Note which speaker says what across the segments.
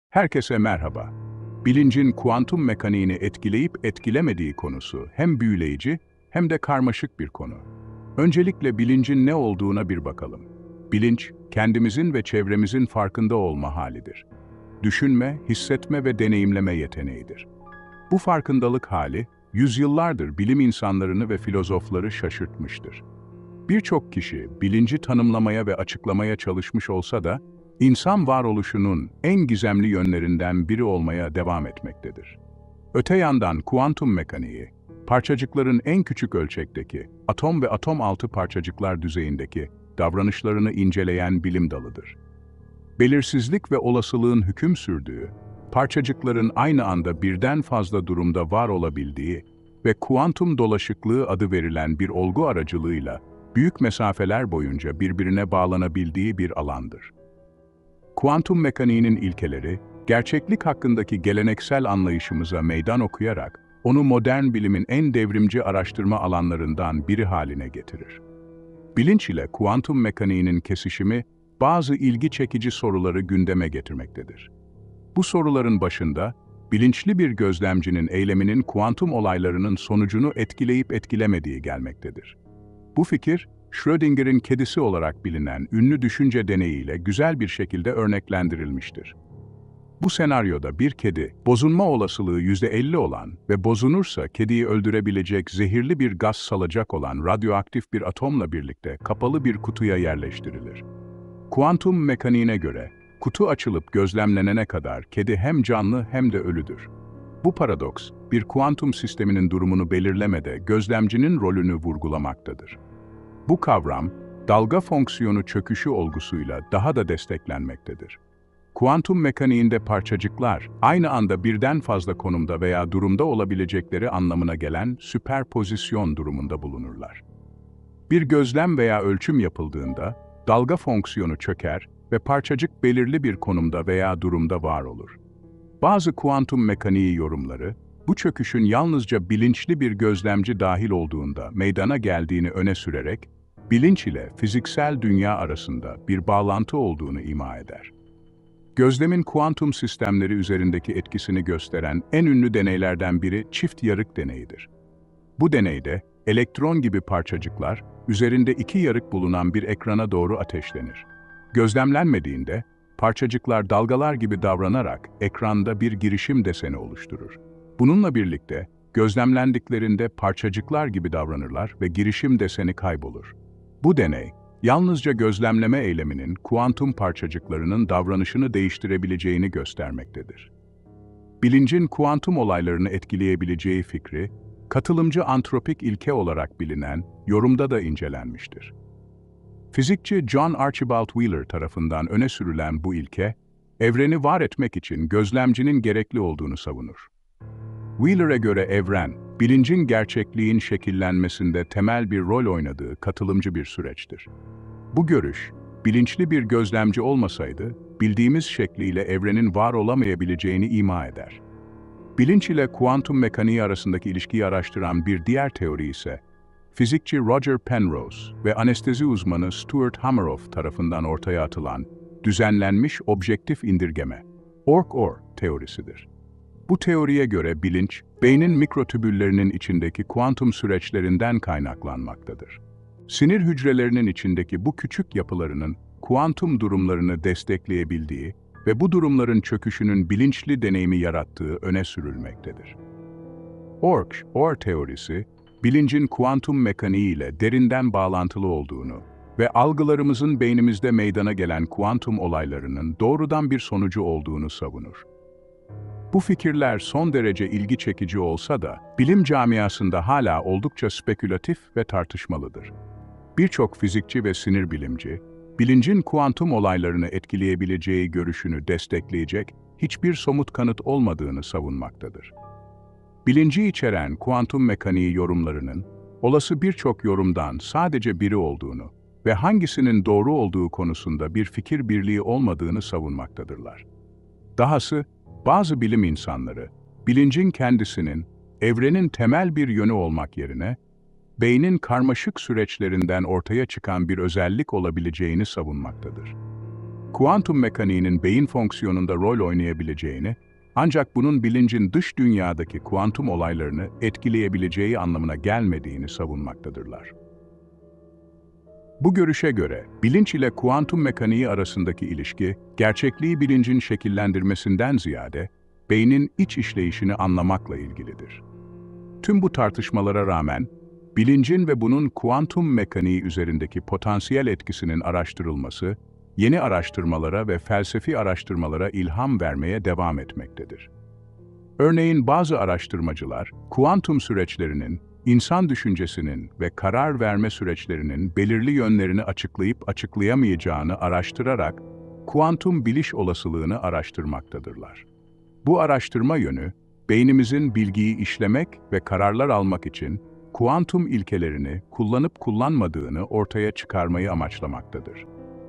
Speaker 1: Herkese merhaba. Bilincin kuantum mekaniğini etkileyip etkilemediği konusu hem büyüleyici hem de karmaşık bir konu. Öncelikle bilincin ne olduğuna bir bakalım. Bilinç, kendimizin ve çevremizin farkında olma halidir. Düşünme, hissetme ve deneyimleme yeteneğidir. Bu farkındalık hali, yüzyıllardır bilim insanlarını ve filozofları şaşırtmıştır. Birçok kişi bilinci tanımlamaya ve açıklamaya çalışmış olsa da, insan varoluşunun en gizemli yönlerinden biri olmaya devam etmektedir. Öte yandan kuantum mekaniği, parçacıkların en küçük ölçekteki, atom ve atom altı parçacıklar düzeyindeki davranışlarını inceleyen bilim dalıdır. Belirsizlik ve olasılığın hüküm sürdüğü, parçacıkların aynı anda birden fazla durumda var olabildiği ve kuantum dolaşıklığı adı verilen bir olgu aracılığıyla büyük mesafeler boyunca birbirine bağlanabildiği bir alandır. Kuantum mekaniğinin ilkeleri, gerçeklik hakkındaki geleneksel anlayışımıza meydan okuyarak, onu modern bilimin en devrimci araştırma alanlarından biri haline getirir. Bilinç ile kuantum mekaniğinin kesişimi, bazı ilgi çekici soruları gündeme getirmektedir. Bu soruların başında, bilinçli bir gözlemcinin eyleminin kuantum olaylarının sonucunu etkileyip etkilemediği gelmektedir. Bu fikir, Schrödinger'in kedisi olarak bilinen ünlü düşünce deneyiyle güzel bir şekilde örneklendirilmiştir. Bu senaryoda bir kedi, bozulma olasılığı %50 olan ve bozunursa kediyi öldürebilecek zehirli bir gaz salacak olan radyoaktif bir atomla birlikte kapalı bir kutuya yerleştirilir. Kuantum mekaniğine göre, kutu açılıp gözlemlenene kadar kedi hem canlı hem de ölüdür. Bu paradoks, bir kuantum sisteminin durumunu belirlemede gözlemcinin rolünü vurgulamaktadır. Bu kavram, dalga fonksiyonu çöküşü olgusuyla daha da desteklenmektedir. Kuantum mekaniğinde parçacıklar, aynı anda birden fazla konumda veya durumda olabilecekleri anlamına gelen süperpozisyon durumunda bulunurlar. Bir gözlem veya ölçüm yapıldığında, dalga fonksiyonu çöker ve parçacık belirli bir konumda veya durumda var olur. Bazı kuantum mekaniği yorumları, bu çöküşün yalnızca bilinçli bir gözlemci dahil olduğunda meydana geldiğini öne sürerek, bilinç ile fiziksel dünya arasında bir bağlantı olduğunu ima eder. Gözlemin kuantum sistemleri üzerindeki etkisini gösteren en ünlü deneylerden biri çift yarık deneyidir. Bu deneyde, elektron gibi parçacıklar, üzerinde iki yarık bulunan bir ekrana doğru ateşlenir. Gözlemlenmediğinde, parçacıklar dalgalar gibi davranarak ekranda bir girişim deseni oluşturur. Bununla birlikte, gözlemlendiklerinde parçacıklar gibi davranırlar ve girişim deseni kaybolur. Bu deney, yalnızca gözlemleme eyleminin kuantum parçacıklarının davranışını değiştirebileceğini göstermektedir. Bilincin kuantum olaylarını etkileyebileceği fikri, katılımcı antropik ilke olarak bilinen yorumda da incelenmiştir. Fizikçi John Archibald Wheeler tarafından öne sürülen bu ilke, evreni var etmek için gözlemcinin gerekli olduğunu savunur. Wheeler'e göre evren, bilincin gerçekliğin şekillenmesinde temel bir rol oynadığı katılımcı bir süreçtir. Bu görüş, bilinçli bir gözlemci olmasaydı, bildiğimiz şekliyle evrenin var olamayabileceğini ima eder. Bilinç ile kuantum mekaniği arasındaki ilişkiyi araştıran bir diğer teori ise, fizikçi Roger Penrose ve anestezi uzmanı Stuart Hameroff tarafından ortaya atılan düzenlenmiş objektif indirgeme, OR teorisidir. Bu teoriye göre bilinç, beynin mikrotübüllerinin içindeki kuantum süreçlerinden kaynaklanmaktadır. Sinir hücrelerinin içindeki bu küçük yapılarının kuantum durumlarını destekleyebildiği ve bu durumların çöküşünün bilinçli deneyimi yarattığı öne sürülmektedir. OR teorisi, bilincin kuantum mekaniği ile derinden bağlantılı olduğunu ve algılarımızın beynimizde meydana gelen kuantum olaylarının doğrudan bir sonucu olduğunu savunur. Bu fikirler son derece ilgi çekici olsa da, bilim camiasında hala oldukça spekülatif ve tartışmalıdır. Birçok fizikçi ve sinir bilimci, bilincin kuantum olaylarını etkileyebileceği görüşünü destekleyecek hiçbir somut kanıt olmadığını savunmaktadır. Bilinci içeren kuantum mekaniği yorumlarının, olası birçok yorumdan sadece biri olduğunu ve hangisinin doğru olduğu konusunda bir fikir birliği olmadığını savunmaktadırlar. Dahası, bazı bilim insanları, bilincin kendisinin, evrenin temel bir yönü olmak yerine, beynin karmaşık süreçlerinden ortaya çıkan bir özellik olabileceğini savunmaktadır. kuantum mekaniğinin beyin fonksiyonunda rol oynayabileceğini, ancak bunun bilincin dış dünyadaki kuantum olaylarını etkileyebileceği anlamına gelmediğini savunmaktadırlar. Bu görüşe göre, bilinç ile kuantum mekaniği arasındaki ilişki, gerçekliği bilincin şekillendirmesinden ziyade, beynin iç işleyişini anlamakla ilgilidir. Tüm bu tartışmalara rağmen, bilincin ve bunun kuantum mekaniği üzerindeki potansiyel etkisinin araştırılması, yeni araştırmalara ve felsefi araştırmalara ilham vermeye devam etmektedir. Örneğin bazı araştırmacılar, kuantum süreçlerinin, insan düşüncesinin ve karar verme süreçlerinin belirli yönlerini açıklayıp açıklayamayacağını araştırarak, kuantum biliş olasılığını araştırmaktadırlar. Bu araştırma yönü, beynimizin bilgiyi işlemek ve kararlar almak için kuantum ilkelerini kullanıp kullanmadığını ortaya çıkarmayı amaçlamaktadır.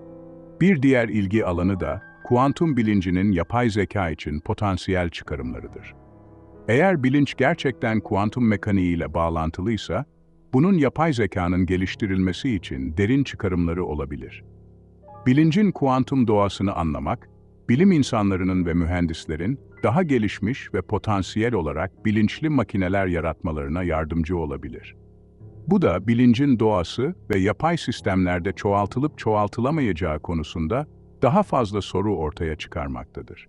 Speaker 1: Bir diğer ilgi alanı da kuantum bilincinin yapay zeka için potansiyel çıkarımlarıdır. Eğer bilinç gerçekten kuantum mekaniğiyle bağlantılıysa, bunun yapay zekanın geliştirilmesi için derin çıkarımları olabilir. Bilincin kuantum doğasını anlamak, bilim insanlarının ve mühendislerin daha gelişmiş ve potansiyel olarak bilinçli makineler yaratmalarına yardımcı olabilir. Bu da bilincin doğası ve yapay sistemlerde çoğaltılıp çoğaltılamayacağı konusunda daha fazla soru ortaya çıkarmaktadır.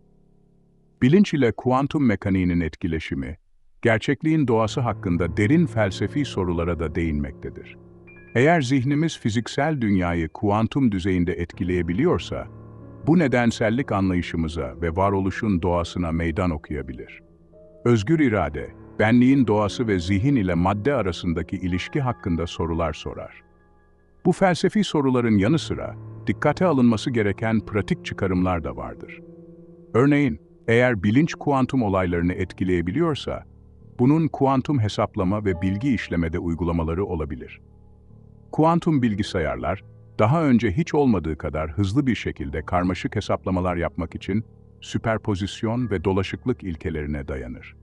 Speaker 1: Bilinç ile kuantum mekaniğinin etkileşimi, gerçekliğin doğası hakkında derin felsefi sorulara da değinmektedir. Eğer zihnimiz fiziksel dünyayı kuantum düzeyinde etkileyebiliyorsa, bu nedensellik anlayışımıza ve varoluşun doğasına meydan okuyabilir. Özgür irade, benliğin doğası ve zihin ile madde arasındaki ilişki hakkında sorular sorar. Bu felsefi soruların yanı sıra, dikkate alınması gereken pratik çıkarımlar da vardır. Örneğin, eğer bilinç kuantum olaylarını etkileyebiliyorsa, bunun kuantum hesaplama ve bilgi işlemede uygulamaları olabilir. Kuantum bilgisayarlar, daha önce hiç olmadığı kadar hızlı bir şekilde karmaşık hesaplamalar yapmak için süperpozisyon ve dolaşıklık ilkelerine dayanır.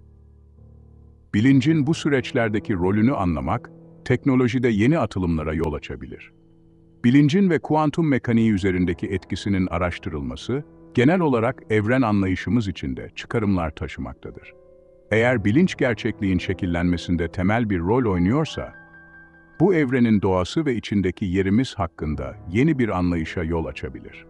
Speaker 1: Bilincin bu süreçlerdeki rolünü anlamak, teknolojide yeni atılımlara yol açabilir. Bilincin ve kuantum mekaniği üzerindeki etkisinin araştırılması, genel olarak evren anlayışımız içinde çıkarımlar taşımaktadır. Eğer bilinç gerçekliğin şekillenmesinde temel bir rol oynuyorsa, bu evrenin doğası ve içindeki yerimiz hakkında yeni bir anlayışa yol açabilir.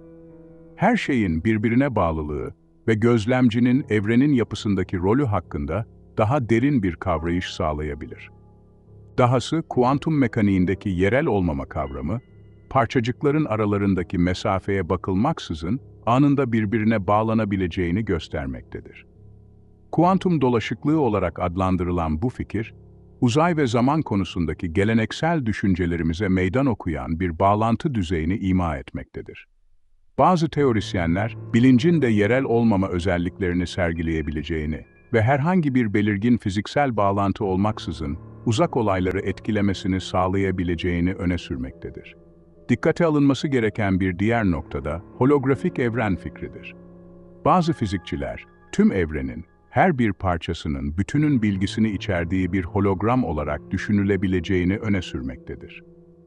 Speaker 1: Her şeyin birbirine bağlılığı ve gözlemcinin evrenin yapısındaki rolü hakkında daha derin bir kavrayış sağlayabilir. Dahası kuantum mekaniğindeki yerel olmama kavramı, parçacıkların aralarındaki mesafeye bakılmaksızın anında birbirine bağlanabileceğini göstermektedir. Kuantum dolaşıklığı olarak adlandırılan bu fikir, uzay ve zaman konusundaki geleneksel düşüncelerimize meydan okuyan bir bağlantı düzeyini ima etmektedir. Bazı teorisyenler, bilincin de yerel olmama özelliklerini sergileyebileceğini ve herhangi bir belirgin fiziksel bağlantı olmaksızın uzak olayları etkilemesini sağlayabileceğini öne sürmektedir. Dikkate alınması gereken bir diğer noktada holografik evren fikridir. Bazı fizikçiler, tüm evrenin, her bir parçasının bütünün bilgisini içerdiği bir hologram olarak düşünülebileceğini öne sürmektedir.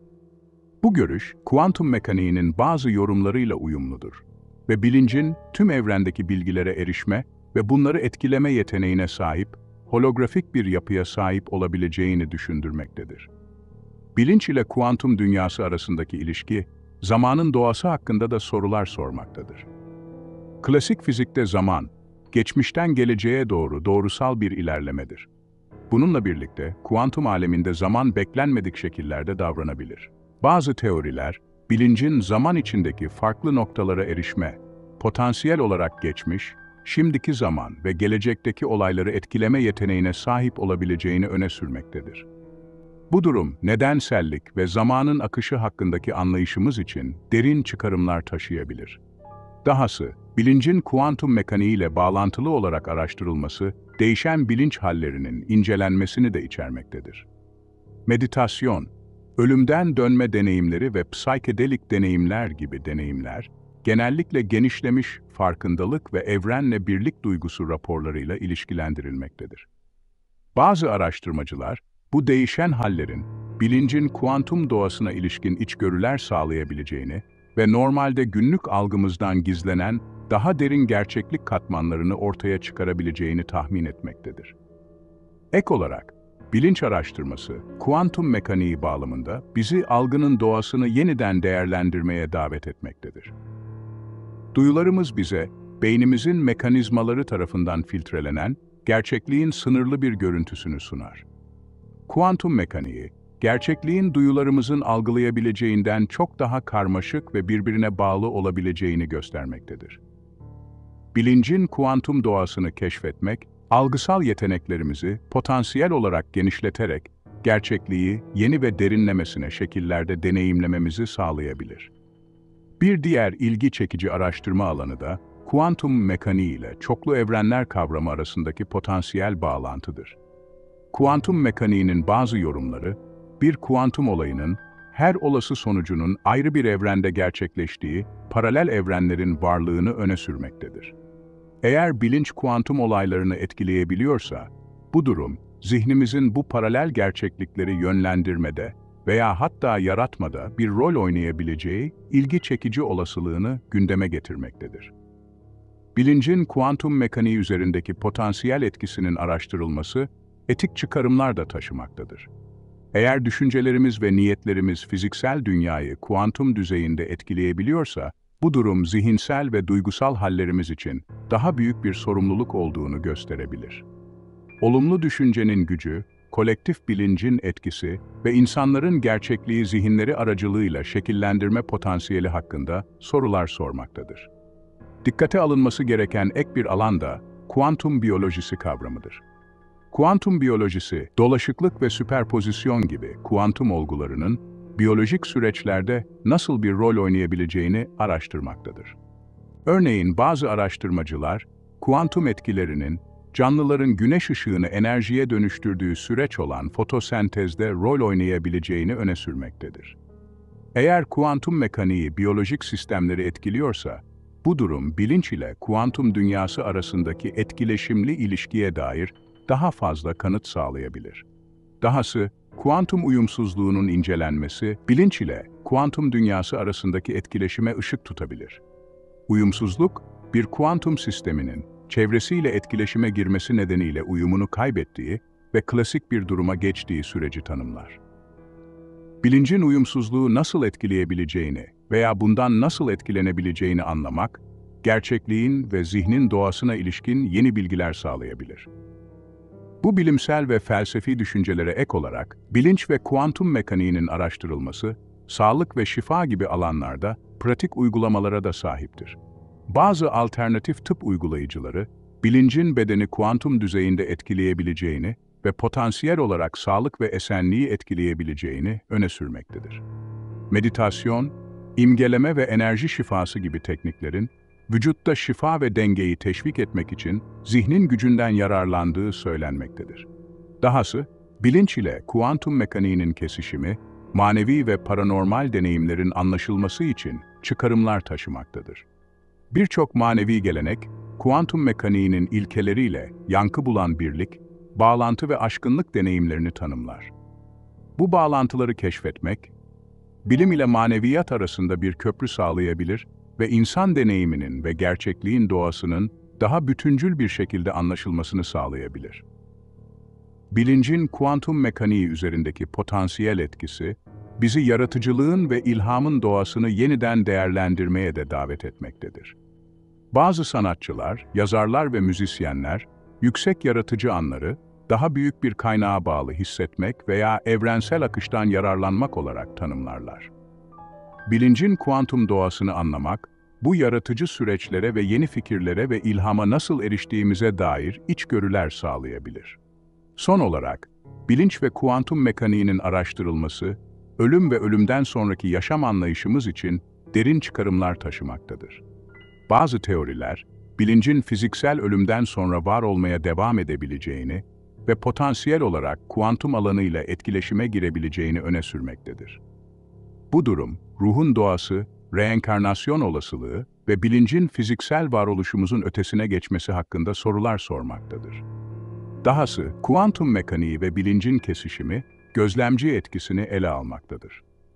Speaker 1: Bu görüş, kuantum mekaniğinin bazı yorumlarıyla uyumludur ve bilincin tüm evrendeki bilgilere erişme ve bunları etkileme yeteneğine sahip, holografik bir yapıya sahip olabileceğini düşündürmektedir. Bilinç ile kuantum dünyası arasındaki ilişki, zamanın doğası hakkında da sorular sormaktadır. Klasik fizikte zaman, geçmişten geleceğe doğru doğrusal bir ilerlemedir. Bununla birlikte kuantum aleminde zaman beklenmedik şekillerde davranabilir. Bazı teoriler, bilincin zaman içindeki farklı noktalara erişme, potansiyel olarak geçmiş, şimdiki zaman ve gelecekteki olayları etkileme yeteneğine sahip olabileceğini öne sürmektedir. Bu durum, nedensellik ve zamanın akışı hakkındaki anlayışımız için derin çıkarımlar taşıyabilir. Dahası, bilincin kuantum mekaniğiyle bağlantılı olarak araştırılması, değişen bilinç hallerinin incelenmesini de içermektedir. Meditasyon, ölümden dönme deneyimleri ve psikedelik deneyimler gibi deneyimler, genellikle genişlemiş farkındalık ve evrenle birlik duygusu raporlarıyla ilişkilendirilmektedir. Bazı araştırmacılar, bu değişen hallerin, bilincin kuantum doğasına ilişkin içgörüler sağlayabileceğini ve normalde günlük algımızdan gizlenen daha derin gerçeklik katmanlarını ortaya çıkarabileceğini tahmin etmektedir. Ek olarak, bilinç araştırması, kuantum mekaniği bağlamında bizi algının doğasını yeniden değerlendirmeye davet etmektedir. Duyularımız bize, beynimizin mekanizmaları tarafından filtrelenen, gerçekliğin sınırlı bir görüntüsünü sunar. Kuantum mekaniği, gerçekliğin duyularımızın algılayabileceğinden çok daha karmaşık ve birbirine bağlı olabileceğini göstermektedir. Bilincin kuantum doğasını keşfetmek, algısal yeteneklerimizi potansiyel olarak genişleterek, gerçekliği yeni ve derinlemesine şekillerde deneyimlememizi sağlayabilir. Bir diğer ilgi çekici araştırma alanı da, kuantum mekaniği ile çoklu evrenler kavramı arasındaki potansiyel bağlantıdır. Kuantum mekaniğinin bazı yorumları, bir kuantum olayının, her olası sonucunun ayrı bir evrende gerçekleştiği paralel evrenlerin varlığını öne sürmektedir. Eğer bilinç kuantum olaylarını etkileyebiliyorsa, bu durum, zihnimizin bu paralel gerçeklikleri yönlendirmede veya hatta yaratmada bir rol oynayabileceği ilgi çekici olasılığını gündeme getirmektedir. Bilincin kuantum mekaniği üzerindeki potansiyel etkisinin araştırılması, etik çıkarımlar da taşımaktadır. Eğer düşüncelerimiz ve niyetlerimiz fiziksel dünyayı kuantum düzeyinde etkileyebiliyorsa, bu durum zihinsel ve duygusal hallerimiz için daha büyük bir sorumluluk olduğunu gösterebilir. Olumlu düşüncenin gücü, kolektif bilincin etkisi ve insanların gerçekliği zihinleri aracılığıyla şekillendirme potansiyeli hakkında sorular sormaktadır. Dikkate alınması gereken ek bir alan da kuantum biyolojisi kavramıdır. Kuantum biyolojisi, dolaşıklık ve süperpozisyon gibi kuantum olgularının biyolojik süreçlerde nasıl bir rol oynayabileceğini araştırmaktadır. Örneğin bazı araştırmacılar, kuantum etkilerinin canlıların güneş ışığını enerjiye dönüştürdüğü süreç olan fotosentezde rol oynayabileceğini öne sürmektedir. Eğer kuantum mekaniği biyolojik sistemleri etkiliyorsa, bu durum bilinç ile kuantum dünyası arasındaki etkileşimli ilişkiye dair daha fazla kanıt sağlayabilir. Dahası, kuantum uyumsuzluğunun incelenmesi, bilinç ile kuantum dünyası arasındaki etkileşime ışık tutabilir. Uyumsuzluk, bir kuantum sisteminin çevresiyle etkileşime girmesi nedeniyle uyumunu kaybettiği ve klasik bir duruma geçtiği süreci tanımlar. Bilincin uyumsuzluğu nasıl etkileyebileceğini veya bundan nasıl etkilenebileceğini anlamak, gerçekliğin ve zihnin doğasına ilişkin yeni bilgiler sağlayabilir. Bu bilimsel ve felsefi düşüncelere ek olarak, bilinç ve kuantum mekaniğinin araştırılması, sağlık ve şifa gibi alanlarda pratik uygulamalara da sahiptir. Bazı alternatif tıp uygulayıcıları, bilincin bedeni kuantum düzeyinde etkileyebileceğini ve potansiyel olarak sağlık ve esenliği etkileyebileceğini öne sürmektedir. Meditasyon, imgeleme ve enerji şifası gibi tekniklerin, vücutta şifa ve dengeyi teşvik etmek için zihnin gücünden yararlandığı söylenmektedir. Dahası, bilinç ile kuantum mekaniğinin kesişimi, manevi ve paranormal deneyimlerin anlaşılması için çıkarımlar taşımaktadır. Birçok manevi gelenek, kuantum mekaniğinin ilkeleriyle yankı bulan birlik, bağlantı ve aşkınlık deneyimlerini tanımlar. Bu bağlantıları keşfetmek, bilim ile maneviyat arasında bir köprü sağlayabilir ve insan deneyiminin ve gerçekliğin doğasının daha bütüncül bir şekilde anlaşılmasını sağlayabilir. Bilincin kuantum mekaniği üzerindeki potansiyel etkisi, bizi yaratıcılığın ve ilhamın doğasını yeniden değerlendirmeye de davet etmektedir. Bazı sanatçılar, yazarlar ve müzisyenler, yüksek yaratıcı anları, daha büyük bir kaynağa bağlı hissetmek veya evrensel akıştan yararlanmak olarak tanımlarlar. Bilincin kuantum doğasını anlamak, bu yaratıcı süreçlere ve yeni fikirlere ve ilhama nasıl eriştiğimize dair içgörüler sağlayabilir. Son olarak, bilinç ve kuantum mekaniğinin araştırılması, ölüm ve ölümden sonraki yaşam anlayışımız için derin çıkarımlar taşımaktadır. Bazı teoriler, bilincin fiziksel ölümden sonra var olmaya devam edebileceğini ve potansiyel olarak kuantum alanıyla etkileşime girebileceğini öne sürmektedir. Bu durum, ruhun doğası, reenkarnasyon olasılığı ve bilincin fiziksel varoluşumuzun ötesine geçmesi hakkında sorular sormaktadır. Dahası, kuantum mekaniği ve bilincin kesişimi, gözlemci etkisini ele almaktadır.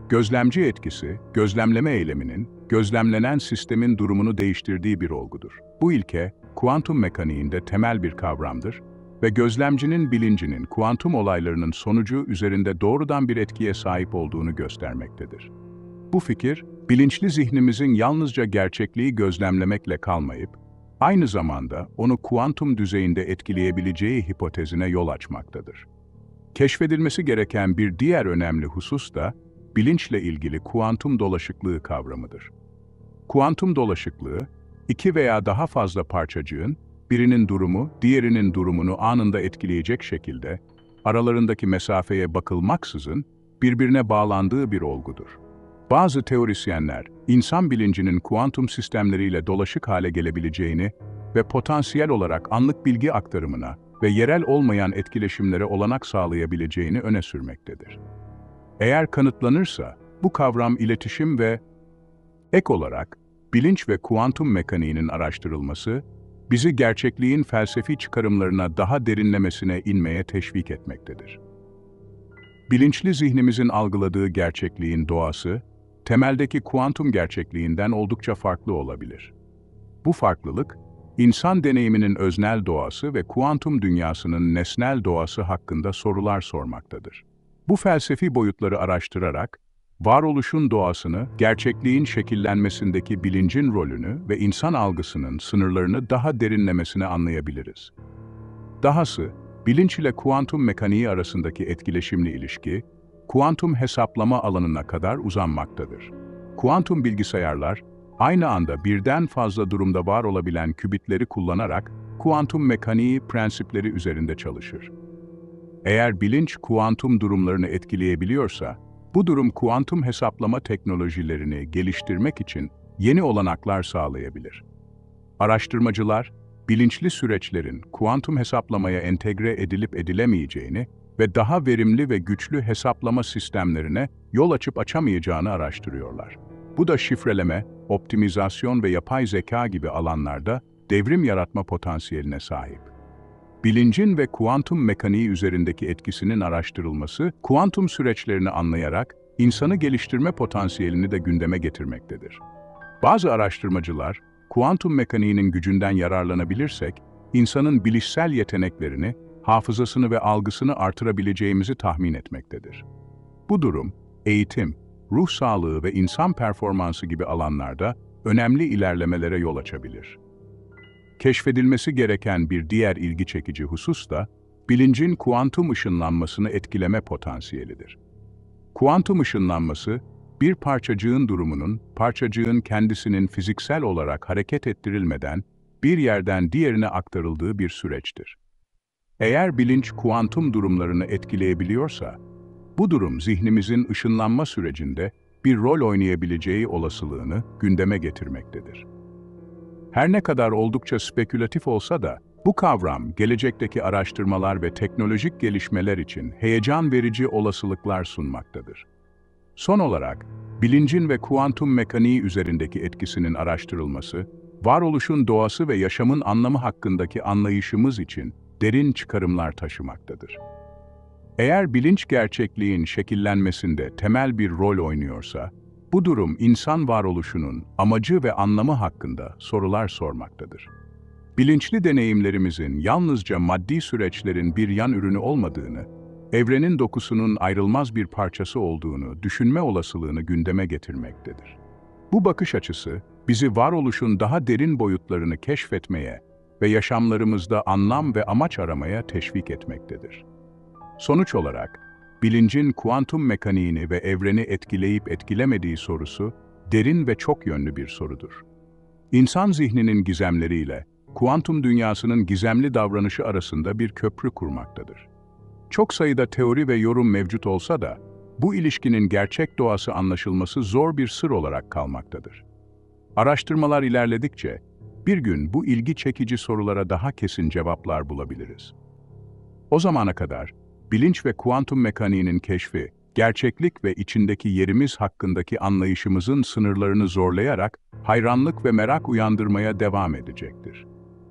Speaker 1: Gözlemci etkisi, gözlemleme eyleminin, gözlemlenen sistemin durumunu değiştirdiği bir olgudur. Bu ilke, kuantum mekaniğinde temel bir kavramdır ve gözlemcinin bilincinin kuantum olaylarının sonucu üzerinde doğrudan bir etkiye sahip olduğunu göstermektedir. Bu fikir, bilinçli zihnimizin yalnızca gerçekliği gözlemlemekle kalmayıp, aynı zamanda onu kuantum düzeyinde etkileyebileceği hipotezine yol açmaktadır. Keşfedilmesi gereken bir diğer önemli husus da, bilinçle ilgili kuantum dolaşıklığı kavramıdır. Kuantum dolaşıklığı, iki veya daha fazla parçacığın, birinin durumu, diğerinin durumunu anında etkileyecek şekilde, aralarındaki mesafeye bakılmaksızın birbirine bağlandığı bir olgudur. Bazı teorisyenler, insan bilincinin kuantum sistemleriyle dolaşık hale gelebileceğini ve potansiyel olarak anlık bilgi aktarımına ve yerel olmayan etkileşimlere olanak sağlayabileceğini öne sürmektedir. Eğer kanıtlanırsa, bu kavram iletişim ve ek olarak bilinç ve kuantum mekaniğinin araştırılması, bizi gerçekliğin felsefi çıkarımlarına daha derinlemesine inmeye teşvik etmektedir. Bilinçli zihnimizin algıladığı gerçekliğin doğası, temeldeki kuantum gerçekliğinden oldukça farklı olabilir. Bu farklılık, insan deneyiminin öznel doğası ve kuantum dünyasının nesnel doğası hakkında sorular sormaktadır. Bu felsefi boyutları araştırarak, varoluşun doğasını, gerçekliğin şekillenmesindeki bilincin rolünü ve insan algısının sınırlarını daha derinlemesine anlayabiliriz. Dahası, bilinç ile kuantum mekaniği arasındaki etkileşimli ilişki, kuantum hesaplama alanına kadar uzanmaktadır. Kuantum bilgisayarlar, aynı anda birden fazla durumda var olabilen kübitleri kullanarak kuantum mekaniği prensipleri üzerinde çalışır. Eğer bilinç kuantum durumlarını etkileyebiliyorsa, bu durum kuantum hesaplama teknolojilerini geliştirmek için yeni olanaklar sağlayabilir. Araştırmacılar, bilinçli süreçlerin kuantum hesaplamaya entegre edilip edilemeyeceğini ve daha verimli ve güçlü hesaplama sistemlerine yol açıp açamayacağını araştırıyorlar. Bu da şifreleme, optimizasyon ve yapay zeka gibi alanlarda devrim yaratma potansiyeline sahip. Bilincin ve kuantum mekaniği üzerindeki etkisinin araştırılması, kuantum süreçlerini anlayarak insanı geliştirme potansiyelini de gündeme getirmektedir. Bazı araştırmacılar, kuantum mekaniğinin gücünden yararlanabilirsek, insanın bilişsel yeteneklerini, hafızasını ve algısını artırabileceğimizi tahmin etmektedir. Bu durum, eğitim, ruh sağlığı ve insan performansı gibi alanlarda önemli ilerlemelere yol açabilir. Keşfedilmesi gereken bir diğer ilgi çekici husus da, bilincin kuantum ışınlanmasını etkileme potansiyelidir. Kuantum ışınlanması, bir parçacığın durumunun, parçacığın kendisinin fiziksel olarak hareket ettirilmeden bir yerden diğerine aktarıldığı bir süreçtir. Eğer bilinç kuantum durumlarını etkileyebiliyorsa, bu durum zihnimizin ışınlanma sürecinde bir rol oynayabileceği olasılığını gündeme getirmektedir. Her ne kadar oldukça spekülatif olsa da, bu kavram gelecekteki araştırmalar ve teknolojik gelişmeler için heyecan verici olasılıklar sunmaktadır. Son olarak, bilincin ve kuantum mekaniği üzerindeki etkisinin araştırılması, varoluşun doğası ve yaşamın anlamı hakkındaki anlayışımız için derin çıkarımlar taşımaktadır. Eğer bilinç gerçekliğin şekillenmesinde temel bir rol oynuyorsa, bu durum insan varoluşunun amacı ve anlamı hakkında sorular sormaktadır. Bilinçli deneyimlerimizin yalnızca maddi süreçlerin bir yan ürünü olmadığını, evrenin dokusunun ayrılmaz bir parçası olduğunu düşünme olasılığını gündeme getirmektedir. Bu bakış açısı, bizi varoluşun daha derin boyutlarını keşfetmeye ve yaşamlarımızda anlam ve amaç aramaya teşvik etmektedir. Sonuç olarak, bilincin kuantum mekaniğini ve evreni etkileyip etkilemediği sorusu, derin ve çok yönlü bir sorudur. İnsan zihninin gizemleriyle, kuantum dünyasının gizemli davranışı arasında bir köprü kurmaktadır. Çok sayıda teori ve yorum mevcut olsa da, bu ilişkinin gerçek doğası anlaşılması zor bir sır olarak kalmaktadır. Araştırmalar ilerledikçe, bir gün bu ilgi çekici sorulara daha kesin cevaplar bulabiliriz. O zamana kadar, bilinç ve kuantum mekaniğinin keşfi, gerçeklik ve içindeki yerimiz hakkındaki anlayışımızın sınırlarını zorlayarak hayranlık ve merak uyandırmaya devam edecektir.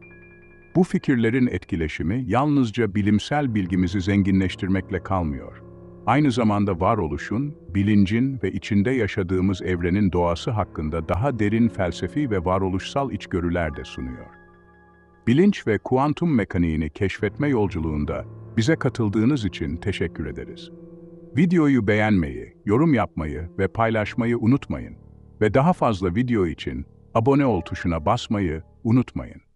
Speaker 1: Bu fikirlerin etkileşimi yalnızca bilimsel bilgimizi zenginleştirmekle kalmıyor. Aynı zamanda varoluşun, bilincin ve içinde yaşadığımız evrenin doğası hakkında daha derin felsefi ve varoluşsal içgörüler de sunuyor. Bilinç ve kuantum mekaniğini keşfetme yolculuğunda bize katıldığınız için teşekkür ederiz. Videoyu beğenmeyi, yorum yapmayı ve paylaşmayı unutmayın ve daha fazla video için abone ol tuşuna basmayı unutmayın.